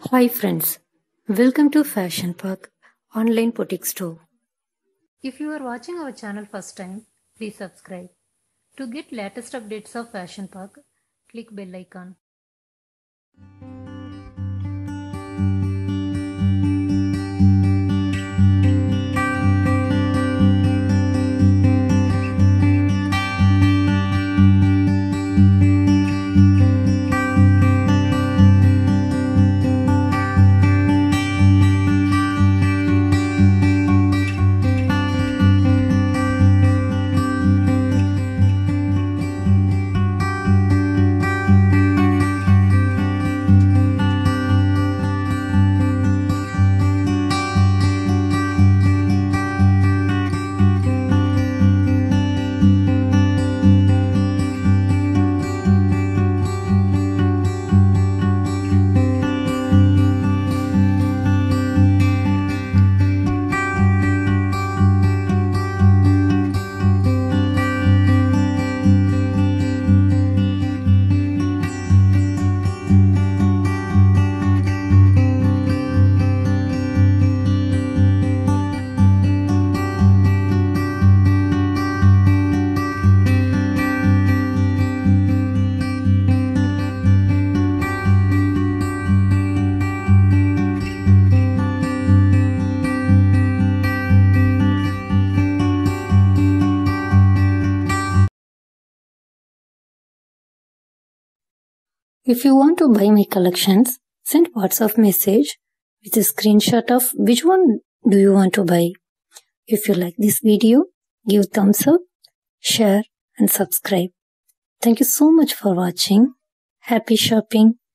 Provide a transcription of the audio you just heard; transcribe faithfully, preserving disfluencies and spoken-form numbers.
Hi friends, welcome to Fashion Park online boutique store. If you are watching our channel first time, please subscribe. To get latest updates of Fashion Park, click bell icon. If you want to buy my collections, send WhatsApp message with a screenshot of which one do you want to buy. If you like this video, give thumbs up, share and subscribe. Thank you so much for watching. Happy shopping.